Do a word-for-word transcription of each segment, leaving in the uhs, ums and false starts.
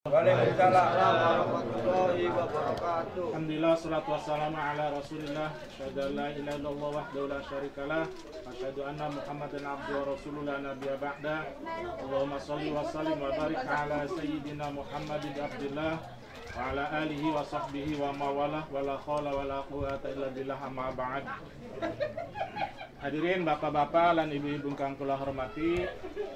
Waalaikumsalam warahmatullahi wabarakatuh. Alhamdulillah, salatu wassalamu ala rasulillah. Asyhadu an la ilaha illallah wahdahu la syarikalah. Asyhadu anna Muhammadan abduhu wa rasuluhu nabiyya ba'da. Allahumma shalli wa sallim wa barik ala sayyidina Muhammadin abdillah wa ala alihi wa sahbihi wa mawalah wa la khawla wa la quwwata illa billah amma ba'd. Hadirin bapak-bapak dan ibu-ibu kang kula hormati,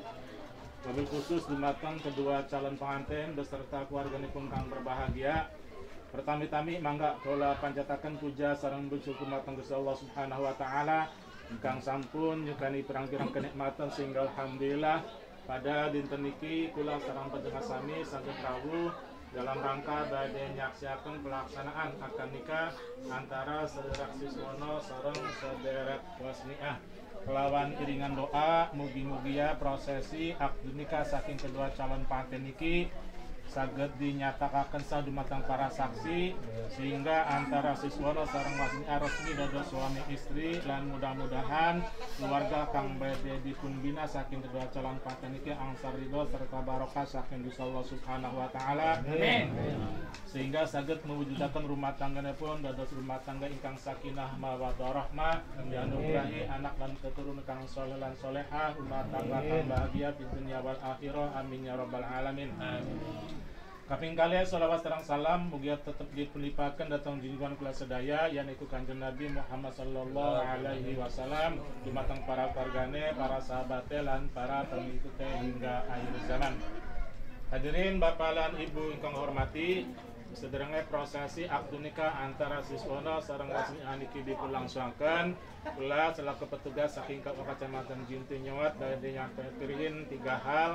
wabil khusus dumateng kedua calon pengantin beserta keluarganipun kang berbahagia. Pertami-tami mangga kula panjataken puja sareng bersyukur dumateng Gusti Allah Subhanahu wa taala ingkang sampun nyukani pirang-pirang kenikmatan sehingga alhamdulillah pada dinten niki kula sareng panjenengan sami saged rawuh dalam rangka badhe nyaksiaken pelaksanaan akad nikah antara sedherek siswono sareng sedherek wasniah. Kelawan iringan doa mugi-mugi ya prosesi akad nikah saking kedua calon pengantin niki saged dinyatakaken sadumateng para saksi sehingga antara siswono sareng wasniah resmi dados suami istri lan mudah-mudahan keluarga kang badhe dipunbina saking kedua calon pengantin niki angsar ridho serta barokah saking Gusti Allah Subhanahu wa taala. Amin. Sehingga saged mewujudaken rumah tangganipun dados rumah tangga ingkang sakinah mawaddah rahmah, dianugerahi anak lan keturunan kang saleh lan salehah, rumah tangga kang bahagia fid dunya wal akhirah. Amin ya rabbal alamin. Amin. Kaping kalih shalawat sareng salam mugi tetep dipelipaken dhateng junjungan kula sedaya yaiku Kanjeng Nabi Muhammad sallallahu alaihi wasallam dumateng para keluargane, para sahabate lan para pengikute hingga akhir zaman. Hadirin bapak lan ibu ingkang hormati, sederenge prosesi akad nikah antara siswono sareng wasniah niki dipulangsuaken. Kula selaku petugas saking Kecamatan Jinti Nyowat badhe nyampaiken tiga hal.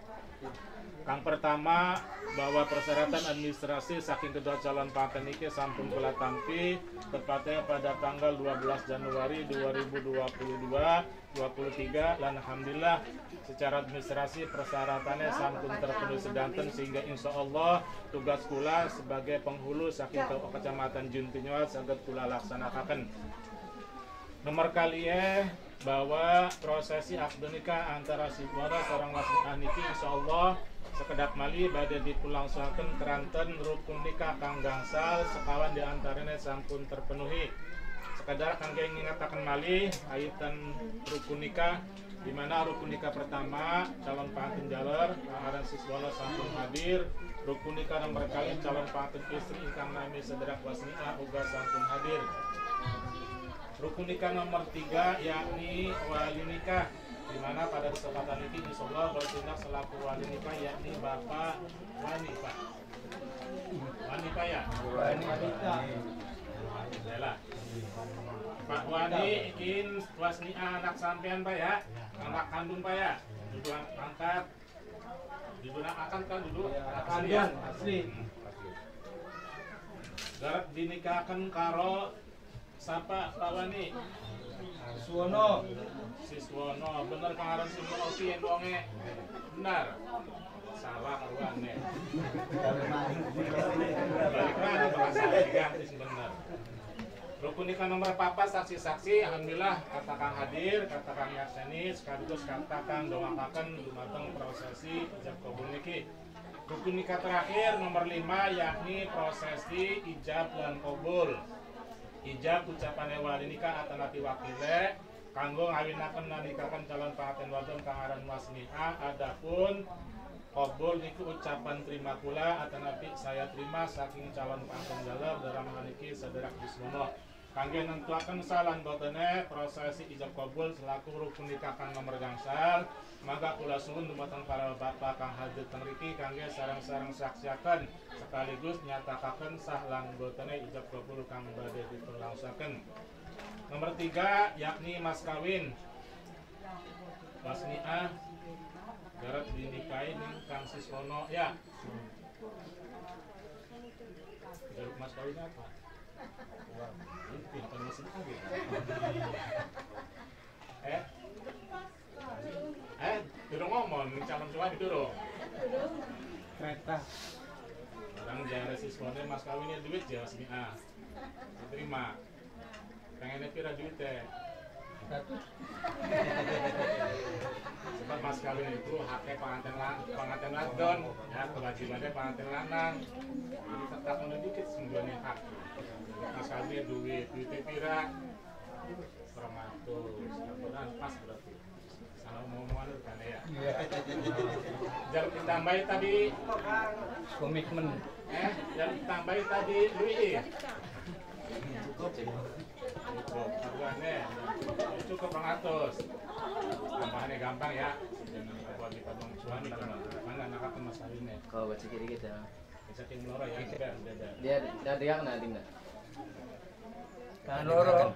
Kang pertama, bahwa persyaratan administrasi saking kedua calon pengantin niki sampun kula tampi tepatnya pada tanggal dua belas Januari dua ribu dua puluh dua dua puluh tiga dan alhamdulillah secara administrasi persyaratannya sampun terpenuhi sedanten sehingga insya Allah tugas kula sebagai penghulu saking Kecamatan Jinti Nyowat saged kula laksanakan. Nomor kali ya bahwa prosesi akad nikah antara siswono sareng wasniah niki insyaallah sekedap mali badhe dipulangsuaken keranten rukun nikah kang gangsal sekawan diantaranya sampun terpenuhi. Sekedar kangge ngingataken malih aitan rukun nikah di mana rukun nikah pertama calon pengantin jaler aran siswono sampun hadir. Rukun nikah nomor kali calon pengantin istri ingkang nami sedherek wasniah uga sampun hadir. Rukun nikah nomor tiga yakni wali nikah, di mana pada kesempatan ini insyaallah bertindak selaku wali nikah yakni Bapak Wanita. Wanita ya? Wanita. Yalah. Pak Wani ikin wasniah anak sampean Pak ya? Anak kandung Pak ya? Duduk angkat. Duduk akan kan duduk asli ya? Asli. Garap dinikahkan karo sapa Pak Wani? Siswono. Siswono, bener kang aran Siswono ki endonge. Benar. Salah karuane. Balik lagi bahasa ganti bener. Rukun nikah nomor papat saksi-saksi alhamdulillah kata kang hadir, kata kang yakseni sekaligus kata kang doakan dumateng prosesi ijab kabul niki. Rukun nikah terakhir nomor lima yakni prosesi ijab lan kabul. Ijab ucapan wali nikah atanapi wakile kanggo ngawinaken nikahaken calon pengantin wadon kang aran wasniah. Adapun qabul niku ucapan terima kula atanapi saya terima saking calon pengantin jaler dalam niki sedherek bismono. Kangge nentuaken salan botene prosesi ijab qabul selaku rukun nikah kang nomor gangsal, maka kula suwun dumateng para bapak kang hadir teng mriki kangge sareng-sareng saksiaken sekaligus nyatakaken sah lan botene ijab qabul kang badhe dipunlangsaken. Nomor tiga yakni mas kawin. Wasniah garap dinikahi ning kang siswono ya. Garap mas kawin apa? Pintar mesin aja. Eh, eh, durung ngomong calon suami durung. Kereta. Orang jangan siswone mas kawinnya duit ya wasniah. Diterima. Pengennya pira duit teh? Sebab mas kawin itu haknya pengantin lan pengantin ladon, ya kewajibannya pengantin lanang. Jadi tetap sedikit sembunyi hak. Mas kawin duit duit pira seratus, kemudian pas berarti. Sana omongan itu kan ya. Jangan ditambahi tadi komitmen. Eh, jangan ditambahi tadi duit. Cukup. Cukup. Harganya cukup pengatus. Tambahannya gampang ya. Jangan buat kita bang suami kan. Mana anak apa mas kawinnya? Kau baca kiri kita. Bisa king loro ya, beda beda. Dia dia dia kena tim dah. Tangan loro.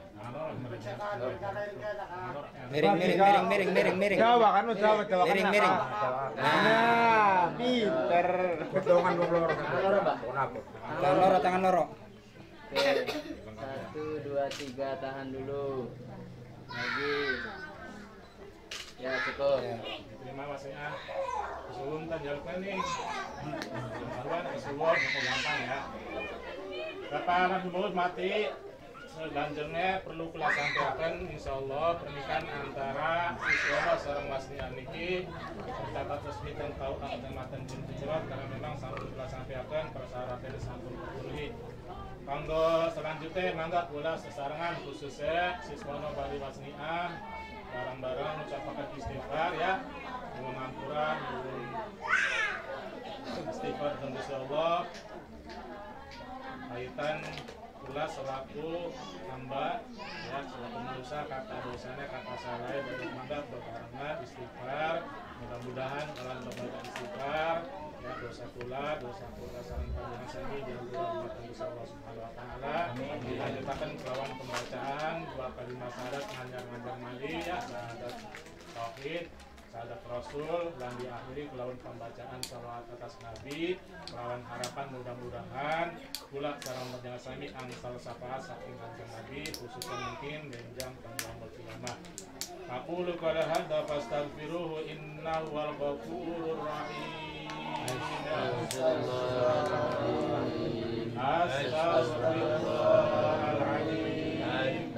Miring, miring, miring, miring, miring, miring. Jawa kan, Jawa, Jawa. Miring, miring. Nah, pinter. Potongan loro. Tangan loro, Mbak. Tangan loro, tangan loro. Oke. Satu, dua, tiga, tahan dulu. Lagi. Ya, cukup. Terima kasih ah. Suwun tan jaluknya nih. Haruan suwun gampang ya. Bapak anak mulut mati. Selanjutnya perlu kula sampaikan insyaallah pernikahan antara siswa sareng Mas Nian niki tercatat resmi dan tahu kecamatan Jintujurat karena memang sampun kula sampaikan persyaratannya sampun terpenuhi. Kanggo selanjutnya mangga kula sesarengan khususnya siswa Bali Mas Nian barang-barang ucapakan istighfar ya, mohon ampuran, mohon istighfar dan insyaallah kaitan pula selaku hamba ya selaku manusia kata dosanya kata salah dari mandat berkarengan istighfar mudah-mudahan dalam berbagai istighfar ya dosa pula dosa pula saling panjang sandi diampuni oleh Allah Subhanahu Wa Taala dilanjutkan kelawan pembacaan dua kalimat syahadat ngajar-ngajar mali ya syahadat tauhid syahadat Rasul dan diakhiri kelawan pembacaan salawat atas Nabi kelawan harapan mudah-mudahan pula sareng panjenengan sami angsal syafaat saking kanjeng Nabi khususnya mungkin benjang tanggal ulama. Aqulu qala hadza fastaghfiruhu innahu wal ghafurur rahim. Astaghfirullahaladzim.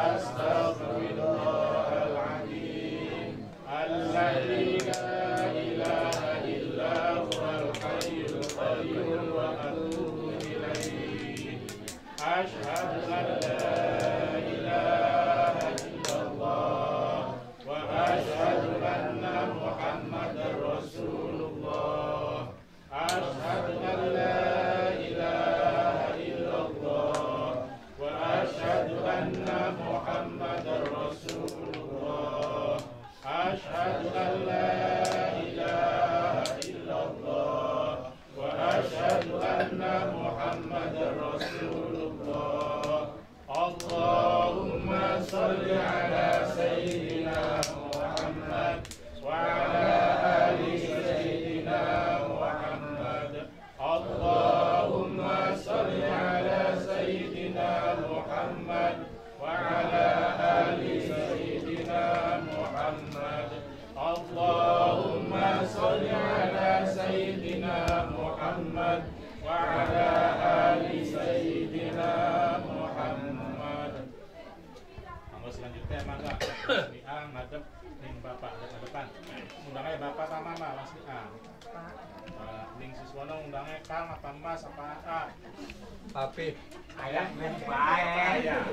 Astaghfirullahaladzim. Alladzi la ilaha illa huwal hayyul qayyum wa atubu ilaihi. Asyhadu an la ilaha illallah wa asyhadu anna Muhammadar Rasulullah. Asyhadu an la ilaha illallah wa asyhadu anna Muhammadar Rasulullah. Asyhadu an la ilaha illallah wa asyhadu anna Muhammadar Rasulullah. Allahumma shalli ala sayyidina Muhammad wa ala ali sayyidina Muhammad. Allahumma shalli ala sayyidina Muhammad wa ala ali sayyidina Muhammad. Allahumma shalli ala sayyidina Muhammad wa ala ali sayyidina Muhammad. Mangga selanjutnya mangga Mas Niang ngadep ning Bapak ngadep depan. Undangnya Bapak sama Mama Mas Niang. Pak ning siswana undangnya Kang apa Mas apa A? Papi. Ayah Baik. Ayah.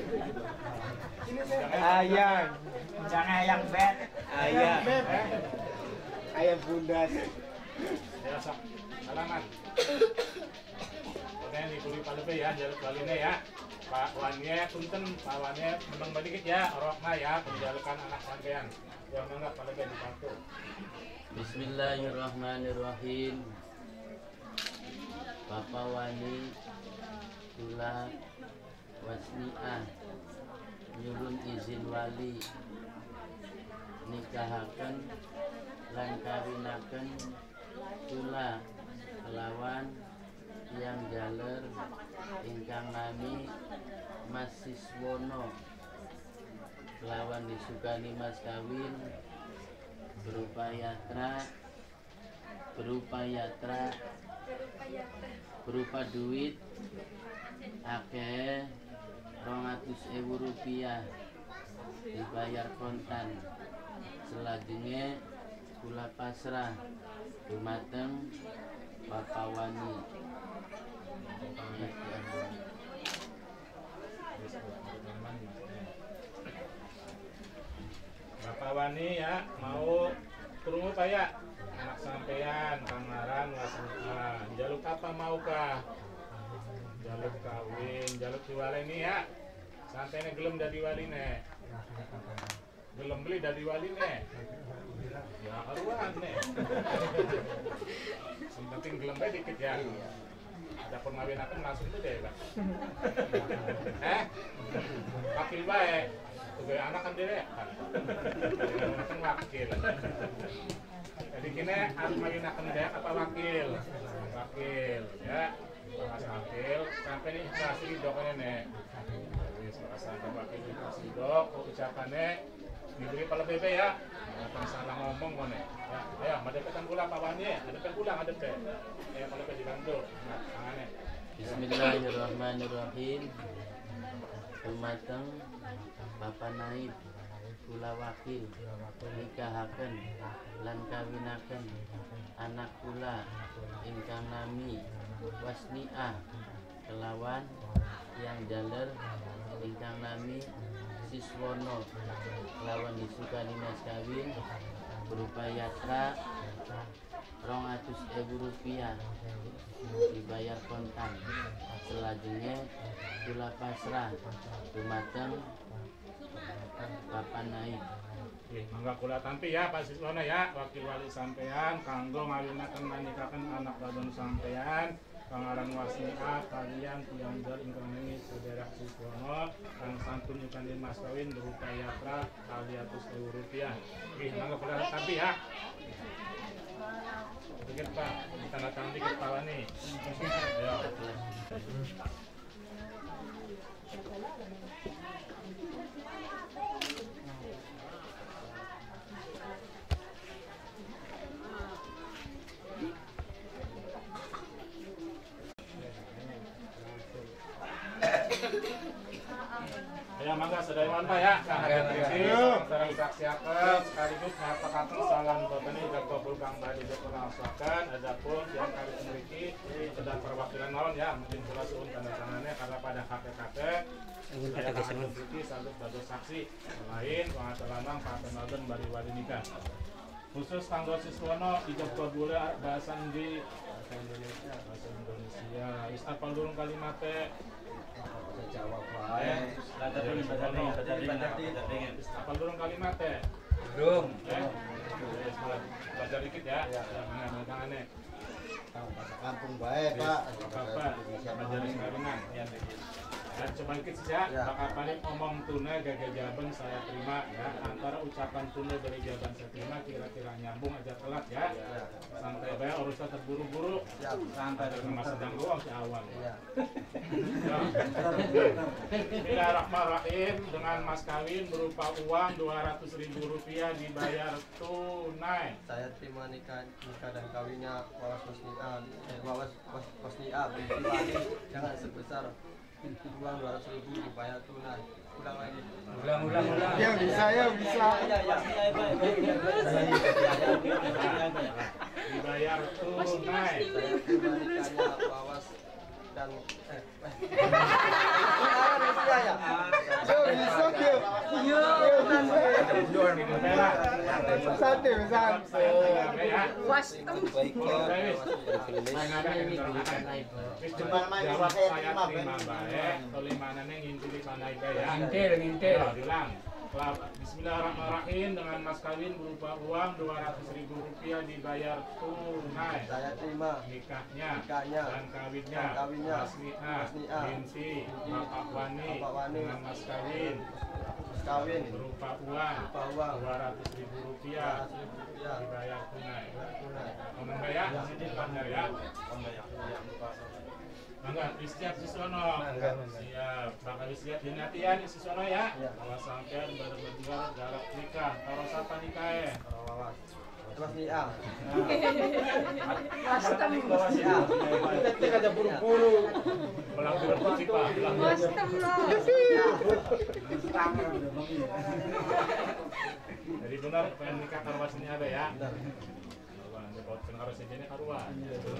Ayang. Jangan ayang bet. Ayah. Ayang bundas. Ya sok. Salaman. Oke, ini kuli palebe ya, jaluk baline ya. Pak Wannya punten, Pak Wannya menang balik ya, orokna ya, penjalukan anak sampean. Yang menganggap palebe dibantu. Bismillahirrahmanirrahim. Bapak Wani kula wasniah nyuwun izin wali nikahaken lan kawinaken kula kelawan yang jaler ingkang nami Mas Siswono kelawan disukani mas kawin berupa yatra berupa yatra berupa duit akeh rong atus ewu rupiah dibayar kontan. Selanjutnya kula pasrah dumateng Bapak Wani. Bapak Wani ya mau turun Pak ya, anak sampean Pangaran Wasmita, jaluk apa maukah? Jaluk kawin, jaluk diwaleni ya. Santene gelem dadi waline. Gelem beli dadi waline. Ya karuan nih. Yang penting gelem bae dikit ya. Ada pengawinakan langsung itu deh, Pak. Eh? Wakil bae. Tuh anak kan dere kan. Kan wakil. Jadi kini harus menggunakan dek apa wakil? Wakil ya. Pas wakil sampai nih kasih doknya nih. Wis sampai wakil kasih dok ucapannya diberi pala bebe ya. Jangan salah ngomong kok nih. Ya, ayo madepkan pula Pak Wani, madepkan pula ngadep deh. Ya kalau ke dibantu. Nah, tangannya. Bismillahirrahmanirrahim. Dumateng Bapak Naib kula wakil nikahaken lan kawinaken anak kula ingkang nami Wasniah kelawan yang jaler ingkang nami Siswono kelawan disukani mas kawin berupa yatra rong atus ewu rupiah dibayar kontan. Selanjutnya kula pasrah dumateng Bapak Naib. Oke, mangga kula tampi ya Pak Siswono ya, wakil wali sampean kanggo ngawinaken manikaken anak wadon sampean Pangaran Wasniah kalian piyambak ingkang nami Saudara Siswono kang santun nyukani mas kawin berupa yatra kali atus ewu rupiah. Oke, mangga kula tampi ya. Dikit Pak, tanda tangan dikit Pak Wani. Ayo. Ya mangga sedaya Pak ya, sangat terima sareng saksiaken sekaligus nyatakaken salam botani kabul kang badhe dipunasahkan. Adapun yang kali memiliki sedang perwakilan naon ya, mungkin kula suwun tanda tangannya karena pada kakek-kakek saya akan memiliki satu sebagai saksi lain pengasalanang patenaden bari wali nikah. Khusus kanggo Siswono ijab kabul bahasa Inggris, bahasa Indonesia, bahasa Indonesia. Wis apal durung kalimatnya? Jawab wae. Latar dulu apa durung kalimatnya? Belum. Eh? Belajar dikit ya. Jangan tangannya. Kampung bae, Pak. Apa? Belajar kawinan. Ya, coba dikit saja. Pak Panik omong tunai gagal jawaban saya terima ya. Antara ucapan tunai dari jawaban saya terima kira-kira nyambung aja telat ya. Santai bae urusan terburu-buru. Santai dengan masa sedang doang si awal. Ya. Bismillahirrahmanirrahim. Dengan mas kawin berupa uang dua ratus ribu rupiah dibayar tunai. Saya terima nikah nikah dan kawinnya Wawas Wasniah, eh, Wawas Wasniah binti Wali jangan sebesar uang dua ratus ribu dibayar tunai. Ulang lagi. Ulang ulang ulang. Ya bisa ya bisa. Dibayar tunai. Saya terima nikahnya Wawas dan eh ya. Yo bisa yo. Yo santai santai. Jawab saya terima baik. Kalimanannya ngintili panai ya. Ngintil, ngintil. Bilang. Bismillahirrahmanirrahim. Dengan mas kawin berupa uang dua ratus ribu rupiah dibayar tunai. Saya terima Nikahnya nikahnya dan kawinnya dan kawinnya Wasniah Wasniah binti Bapak Wani Bapak Wani dengan mas kawin kawin berupa uang berupa uang dua ratus ribu rupiah dua ratus ribu rupiah dibayar tunai. tunai. Ngomong nggak ya? Benar ya? Mangga, siap Siswono. Siap. Bakal siap dinatian Siswono ya. Awas sampean baru berdua garap nikah. Karo sapa nikah? Wawas. Wasnia. Wastem bawa si A. Ketik aja buru-buru. Pulang berarti Pak. Wastem loh. Jadi benar pengen nikah karo wasni ada ya. Karuan, kalau pengen karo sejene karuan.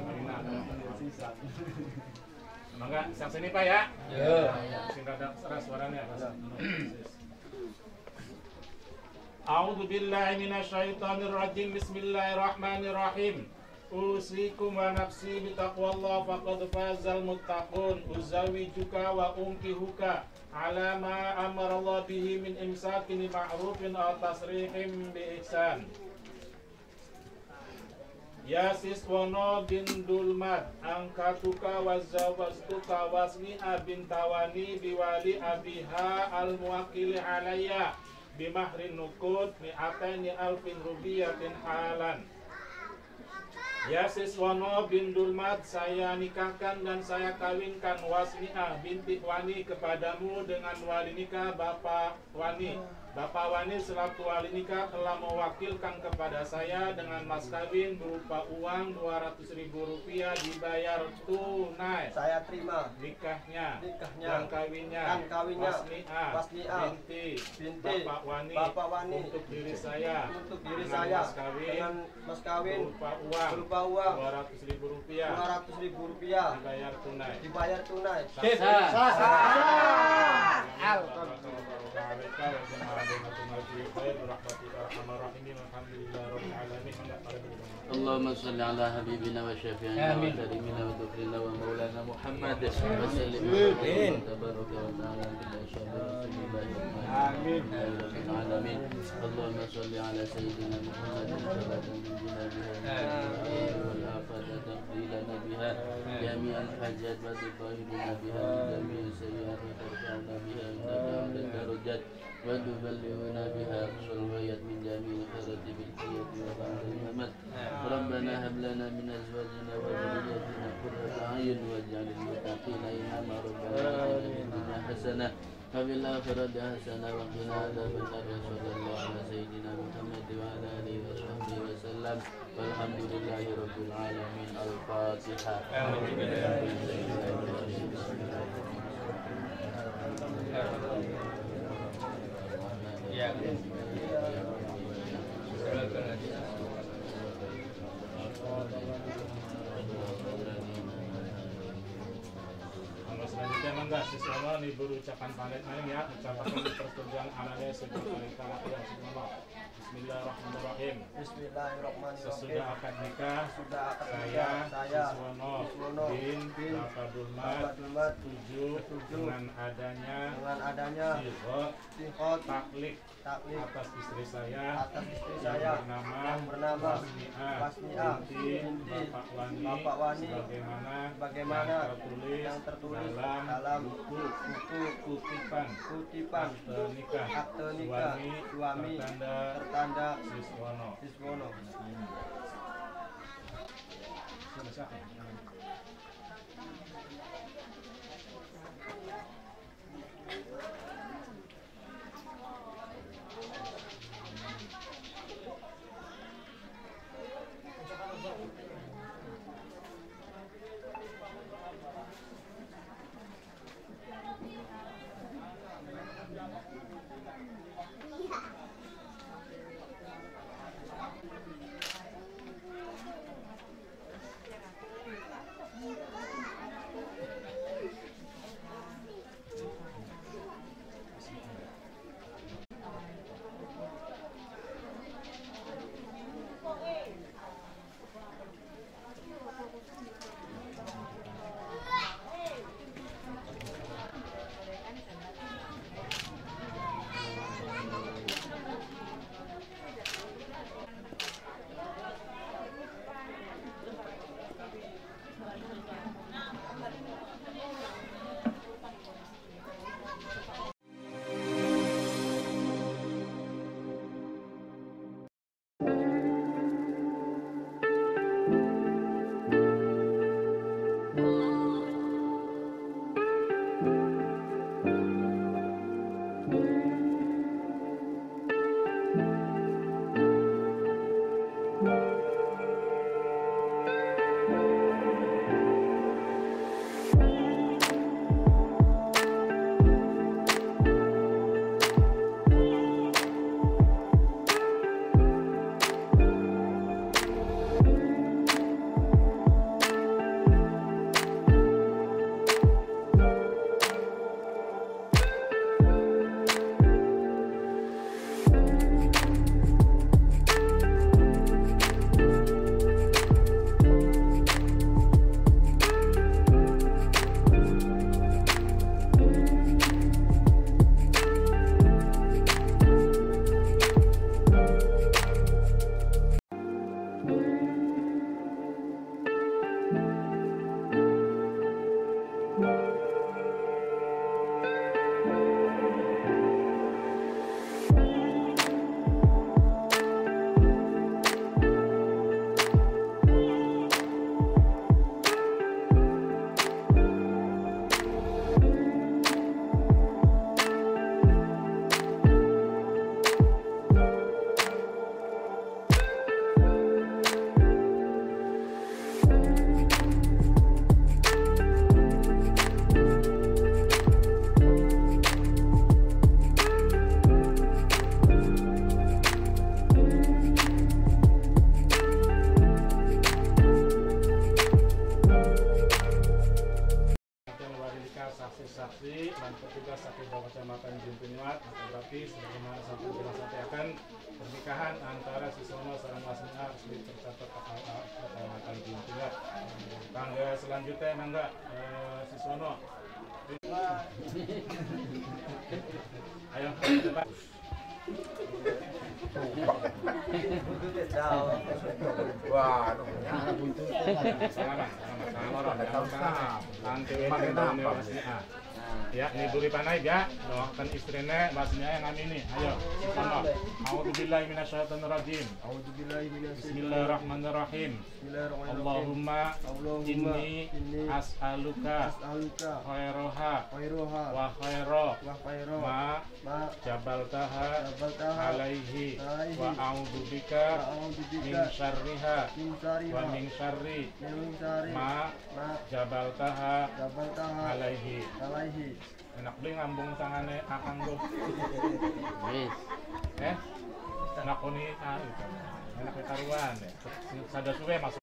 Mangga sang sini Pak ya. Ya. Singkat ada suaranya Mas. A'udzu billahi minasyaitonir rajim. Bismillahirrahmanirrahim. Usikum wa nafsi bitaqwallah faqad fazal muttaqun. Uzawijuka wa unkihuka ala ma amara Allah bihi min imsakin ma'rufin aw tasrihim bi ihsan. Ya siswono bin dulmat angkatuka wazawaztuka wasni'a bin tawani biwali abiha al muwakili alayya bimahrin nukud mi'ataini alfin rubiyatin halan. Ya siswono bin dulmat, saya nikahkan dan saya kawinkan Wasni'ah binti Wani kepadamu dengan wali nikah Bapak Wani. Bapak Wani selaku wali nikah telah mewakilkan kepada saya dengan mas kawin berupa uang dua ratus ribu rupiah dibayar tunai. Saya terima Nikahnya, nikahnya dan kawinnya, dan kawinnya Wasni'ah Wasni'ah binti, binti Bapak Wani, Bapak Wani untuk diri saya untuk diri dengan saya mas kawin dengan mas kawin berupa uang berupa uang dua ratus ribu rupiah dua ratus ribu rupiah dibayar tunai. dibayar tunai. اللهم صل على حبيبنا وشفيعنا وكريمنا وذكرنا ومولانا محمد وسلم تبارك وتعالى بالاشهاد رسول الله امين يا رب العالمين. اللهم صل على سيدنا محمد صلاه تنجينا بها والافات تقضي لنا بها جميع الحاجات وتطهرنا بها من جميع السيئات وترفعنا بها عند الدرجات وتبلغنا بها أقصى الغايات من جميع الخيرات بالحياة وبعد الممات. ربنا هب لنا من أزواجنا وذرياتنا قرة أعين واجعل المتقين إماما. ربنا آتنا في الدنيا حسنة وفي الآخرة حسنة وقنا عذاب النار. وصلى الله على سيدنا محمد وعلى آله وصحبه وسلم والحمد لله رب العالمين. الفاتحة. Ya. Kalau selanjutnya mangga siswa nih berucapan pamit main ya, ucapan persetujuan anaknya sebelum kita yang semua. Bismillahirrahmanirrahim. Bismillahirrahmanirrahim. Sesudah akad nikah, Sudah akad saya nikah, saya Siswono Siswono bin bin Bapak Dulmat Bapak Dulmat setuju setuju dengan adanya dengan adanya sihot sihot taklik taklik atas istri saya atas istri yang saya bernama yang bernama Wasni'ah Wasni'ah binti binti Bapak Wani, Bapak Wani sebagaimana bagaimana yang tertulis, yang tertulis dalam, dalam buku buku kutipan kutipan akte nikah akte nikah suami, suami tertanda tertanda Siswono. Siswono. saksi dan petugas Sakinah Kecamatan Jintunyuat, maka berarti sebagaimana sampai dilaksanakan pernikahan antara Sisono sareng Masnya resmi tercatat Kecamatan Jintunyuat. Tangga selanjutnya mangga eh, Sisono. Ayo, Pak. Wah, Selamat, selamat, selamat. Nanti ini masnya. Ya, ini buri panai ya. Doakan istrinya, masnya yang amini. Ayo, Sisono. A'udzubillahi minasyaitonir rajim. Bismillahirrahmanirrahim. Allahumma inni as'aluka khairoha wa khairo ma jabaltaha alaihi wa a'udzubika min syarriha wa min syarri ma jabaltaha alaihi. Enak beli ngambung tangane akang tuh. Wis. Eh, enak koni ah itu. Enak ketaruan ya. Sada suwe masuk